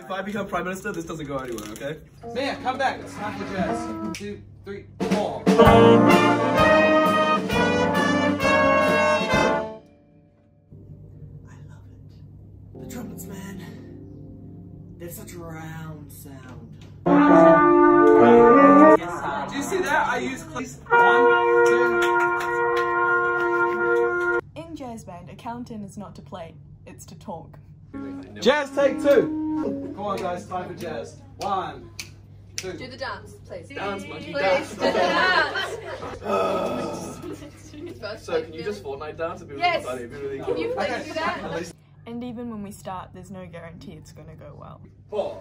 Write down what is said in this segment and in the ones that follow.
If I become Prime Minister, this doesn't go anywhere, okay? Mia, come back. It's time for jazz. 2, 3, 4. I love it. The trumpets, man. They have such a round sound. Do you see that? I use please. 1, 2. In jazz band, a count-in is not to play, it's to talk. Jazz take 2. Come on, guys. Time for jazz. 1, 2. Do the dance, please. Dance, monkey, Please, dance. do the dance. So, can you just Fortnite dance? It'd be Yes. really funny. It'd be really Can cool. you please do that? And even when we start, there's no guarantee it's going to go well. 4.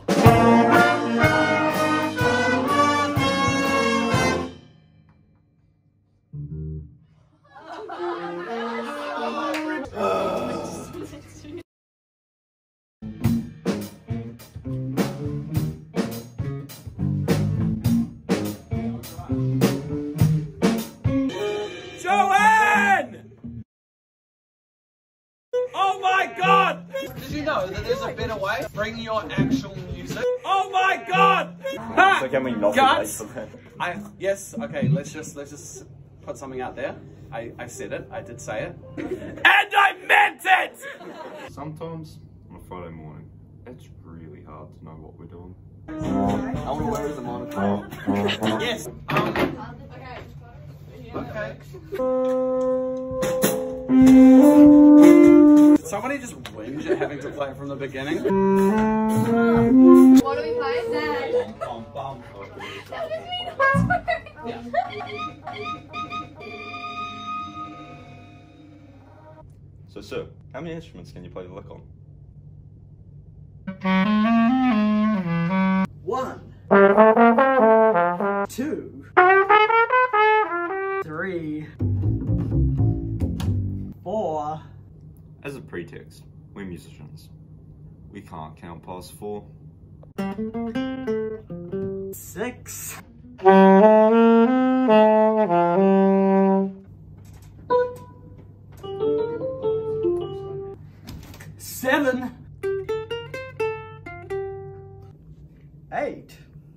Joanne! Oh my God! Did you know that there's a better way? Bring your actual music. Oh my God! So can we not Guts! wait for that? Yes, okay, let's just put something out there. I said it, I did say it. And I meant it! Sometimes on a Friday morning, it's really hard to know what we're doing. I want to wear the monitor. Yes. Okay. Somebody just whinge at having to play it from the beginning. What are we playing? That was me. So, sir, how many instruments can you play the lick on? 1, 2, 3, 4. As a pretext, we're musicians. We can't count past 4. 6. 7. 8.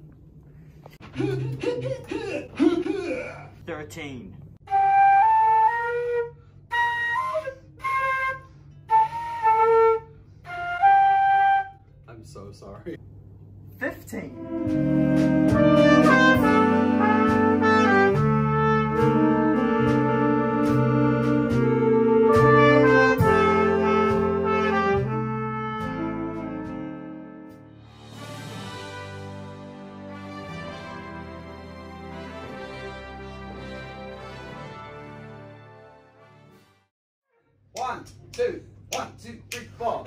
13. 'I'm so sorry. 15. One, two, 1, 2, 3, 4.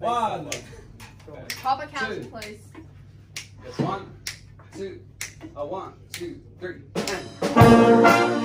One. Pop a couch, Two. please. Yes, 1, 2, 1, 2, 3, and.